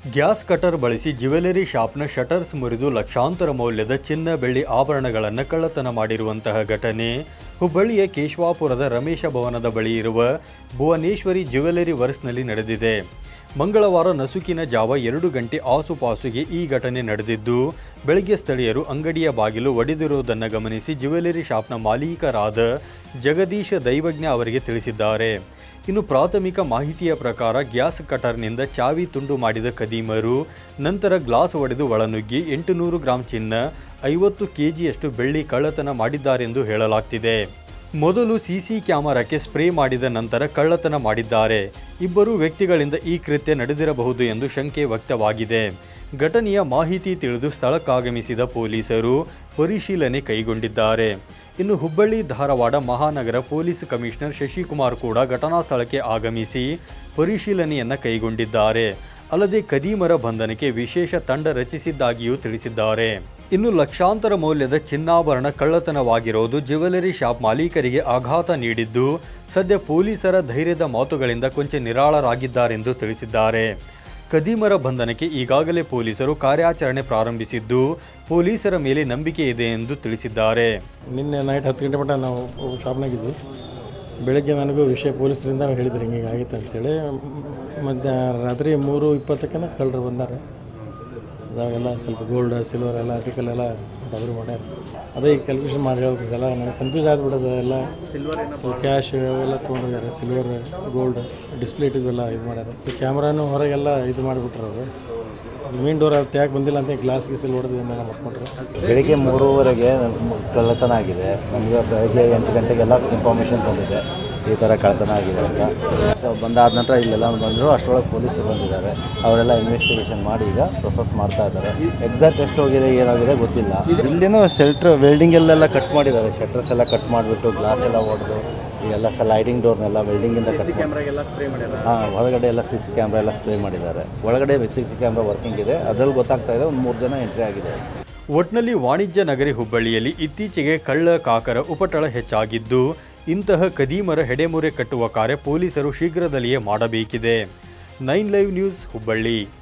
Gas cutter ಬಳಸಿ jewellery ಶಾಪ್ನ shutters ಮುರಿದು ಲಕ್ಷಾಂತರ ಮೌಲ್ಯದ ಚಿನ್ನ ಬೆಳ್ಳಿ ಆಭರಣಗಳನ್ನು ಕಳ್ಳತನ ಮಾಡಿರುವಂತಹ ಘಟನೆ ಹುಬ್ಬಳ್ಳಿಯ ಕೇಶವಾಪುರದ ರಮೇಶ ಭವನದ ಬಳಿ ಇರುವ ಭುವನೇಶ್ವರಿ ಜ್ಯುವೆಲರಿ ವರ್ಕ್ಸ್ನಲ್ಲಿ ನಡೆದಿದೆ. ಮಂಗಳವಾರ ನಸುಕಿನ ಜಾವ 2 ಗಂಟೆ ಆಸುಪಾಸುಗೆ ಈ ಘಟನೆ ನಡೆದಿದ್ದು, ಬೆಳಗ್ಗೆ ಸ್ಥಳೀಯರು ಅಂಗಡಿಯ ಬಾಗಿಲು ಒಡೆದಿರುವುದನ್ನು ಗಮನಿಸಿ ಜ್ಯುವೆಲರಿ ಶಾಪ್ನ ಮಾಲೀಕರಾದ ಜಗದೀಶ ದೈವಜ್ಞ ಅವರಿಗೆ ತಿಳಿಸಿದ್ದಾರೆ. ಇನ್ನು ಪ್ರಾಥಮಿಕ ಮಾಹಿತಿಯ ಪ್ರಕಾರ ಗ್ಯಾಸ್ ಕಟರ್ನಿಂದ ಚಾವಿ ತುಂಡು ಮಾಡಿದ ಖದೀಮರು ನಂತರ ಗ್ಲಾಸ್ ಒಡೆದು ಒಳನುಗ್ಗಿ 800 ಗ್ರಾಂ ಚಿನ್ನ, 50 ಕೆಜಿಯಷ್ಟು ಬೆಳ್ಳಿ ಕಳ್ಳತನ ಮಾಡಿದ್ದಾರೆಂದು ಹೇಳಲಾಗ್ತಿದೆ. ಮೊದಲು ಸಿಸಿ ಕ್ಯಾಮೆರಾಕ್ಕೆ ಸ್ಪ್ರೇ ಮಾಡಿದ ನಂತರ ಕಳ್ಳತನ ಮಾಡಿದ್ದಾರೆ. ಇಬ್ಬರು ವ್ಯಕ್ತಿಗಳಿಂದ ಈ ಕೃತ್ಯ ನಡೆದಿರಬಹುದು ಎಂದು ಶಂಕೆ ವ್ಯಕ್ತವಾಗಿದೆ. ಘಟನೆಯ ಮಾಹಿತಿ ತಿಳಿದು ಸ್ಥಳಕ್ಕಾಗಮಿಸಿದ ಪೊಲೀಸರು ಪರಿಶೀಲನೆ ಕೈಗೊಂಡಿದ್ದಾರೆ. ಇನ್ನು ಹುಬ್ಬಳ್ಳಿ ಧಾರವಾಡ ಮಹಾನಗರ ಪೊಲೀಸ್ ಕಮಿಷನರ್ ಶಶಿಕುಮಾರ್ ಕೂಡ ಘಟನಾ ಸ್ಥಳಕ್ಕೆ ಆಗಮಿಸಿ ಪರಿಶೀಲನೆಯನ್ನ ಕೈಗೊಂಡಿದ್ದಾರೆ. ಅಲ್ಲದೆ ಖದೀಮರ ಬಂಧನಕ್ಕೆ ವಿಶೇಷ ತಂಡ ರಚಿಸಿದ್ದಾಗಿಯೂ ತಿಳಿಸಿದ್ದಾರೆ. ಇನ್ನು ಲಕ್ಷಾಂತರ ಮೌಲ್ಯದ ಚಿನ್ನಾಭರಣ ಕಳ್ಳತನವಾಗಿರೋದು ಜ್ಯುವೆಲರಿ ಶಾಪ್ ಮಾಲೀಕರಿಗೆ ಆಘಾತ ನೀಡಿದ್ದು, ಸದ್ಯ ಪೊಲೀಸರ ಧೈರ್ಯದ ಮಾತುಗಳಿಂದ ಕೊಂಚ ನಿರಾಳರಾಗಿದ್ದಾರೆಂದು ತಿಳಿಸಿದ್ದಾರೆ. ಖದೀಮರ ಬಂಧನಕ್ಕೆ ಈಗಾಗಲೇ ಪೊಲೀಸರು ಕಾರ್ಯಾಚರಣೆ ಪ್ರಾರಂಭಿಸಿದ್ದು, ಪೊಲೀಸರ ಮೇಲೆ ನಂಬಿಕೆ ಇದೆ ಎಂದು ತಿಳಿಸಿದ್ದಾರೆ. ನಿನ್ನೆ ನೈಟ್ 10 ಗಂಟೆ ಮಟ್ಟ ನಾವು ಶಾಪ್ನಾಗಿದ್ವಿ. ಬೆಳಗ್ಗೆ ನನಗೂ ವಿಷಯ ಪೊಲೀಸರಿಂದ ಹೇಳಿದ್ರು ಹಿಂಗೆ ಆಗಿತ್ತು ಅಂತೇಳಿ. ರಾತ್ರಿ 3:20ಕ್ಕೆ ಕಳ್ಳರು ಬಂದಾರೆ. ಅದಾಗೆಲ್ಲ ಸ್ವಲ್ಪ ಗೋಲ್ಡ್ ಸಿಲ್ವರ್ ಎಲ್ಲ ಆರ್ಟಿಕಲ್ ಎಲ್ಲ ರಿಕವರಿ ಮಾಡ್ಯಾರ. ಅದೇ ಈಗ ಕ್ಯಾಲ್ಕುಲೇಷನ್ ಮಾಡಿ ಹೇಳ್ಬೇಕು. ಎಲ್ಲ ನನಗೆ ಕನ್ಫ್ಯೂಸ್ ಆಗಿಬಿಡೋದು. ಎಲ್ಲ ಸ್ವಲ್ಪ ಕ್ಯಾಶ್ ಎಲ್ಲ ತೊಗೊಂಡೋಗ್ಯಾರ. ಸಿಲ್ವರ್ ಗೋಲ್ಡ್ ಡಿಸ್ಪ್ಲೇ ಇಟ್ಟಿದ್ವೆಲ್ಲ ಇದು ಮಾಡ್ಯಾರ. ಕ್ಯಾಮ್ರಾನು ಹೊರಗೆಲ್ಲ ಇದು ಮಾಡಿಬಿಟ್ರು. ಅವರು ಮೇನ್ ಡೋರ್ ಅದು ಯಾಕೆ ಬಂದಿಲ್ಲ ಅಂತ ಗ್ಲಾಸ್ ಗೀಸಲ್ಲಿ ಹೊಡೆದು ಏನೆಲ್ಲ ಮಾಡ್ಕೊಂಡ್ರು. ಬೆಳಿಗ್ಗೆ 3:30ಗೆ ಕಳ್ಳತನ ಆಗಿದೆ. ನಮಗೆ ಬೆಳಗ್ಗೆ 8 ಗಂಟೆಗೆಲ್ಲ ಇನ್ಫಾರ್ಮೇಷನ್ ಬಂದಿದೆ ಈ ಥರ ಕಳ್ಳತನ ಆಗಿದೆ ಅಂತ. ಸೊ ಬಂದಾದ ನಂತರ ಇಲ್ಲೆಲ್ಲ ಬಂದರು. ಅಷ್ಟರೊಳಗೆ ಪೊಲೀಸರು ಬಂದಿದ್ದಾರೆ. ಅವರೆಲ್ಲ ಇನ್ವೆಸ್ಟಿಗೇಷನ್ ಮಾಡಿ ಈಗ ಪ್ರೊಸೆಸ್ ಮಾಡ್ತಾ ಇದ್ದಾರೆ. ಎಕ್ಸಾಕ್ಟ್ ಎಷ್ಟು ಹೋಗಿದೆ ಏನಾಗಿದೆ ಗೊತ್ತಿಲ್ಲ. ಇಲ್ಲಿನೂ ಶೆಲ್ಟ್ರ್ ವೆಲ್ಡಿಂಗೆಲ್ಲ ಕಟ್ ಮಾಡಿದ್ದಾರೆ. ಶಟರ್ಸ್ ಎಲ್ಲ ಕಟ್ ಮಾಡಿಬಿಟ್ಟು ಗ್ಲಾಸ್ ಎಲ್ಲ ಹೊಡೆದು ಎಲ್ಲ ಸ್ಲೈಡಿಂಗ್ ಡೋರ್ನೆಲ್ಲ ವೆಲ್ಡಿಂಗಿಂದ ಕಟ್ ಹೊರಗಡೆ ಎಲ್ಲ CC ಕ್ಯಾಮ್ರಾ ಎಲ್ಲ ಸ್ಪ್ರೇ ಮಾಡಿದ್ದಾರೆ. ಒಳಗಡೆ CC ಕ್ಯಾಮ್ರಾ ವರ್ಕಿಂಗ್ ಇದೆ. ಅದ್ರಲ್ಲಿ ಗೊತ್ತಾಗ್ತಾ ಇದೆ ಒಂದು 3 ಜನ ಎಂಟ್ರಿ ಆಗಿದೆ. ಒಟ್ನಲ್ಲಿ ವಾಣಿಜ್ಯ ನಗರಿ ಹುಬ್ಬಳ್ಳಿಯಲ್ಲಿ ಇತ್ತೀಚೆಗೆ ಕಳ್ಳ ಕಾಕರ ಉಪಟಳ ಹೆಚ್ಚಾಗಿದ್ದು, ಇಂತಹ ಖದೀಮರ ಹೆಡೆಮುರೆ ಕಟ್ಟುವ ಕಾರ್ಯ ಪೊಲೀಸರು ಶೀಘ್ರದಲ್ಲಿಯೇ ಮಾಡಬೇಕಿದೆ. 9 ಲೈವ್ ನ್ಯೂಸ್ ಹುಬ್ಬಳ್ಳಿ.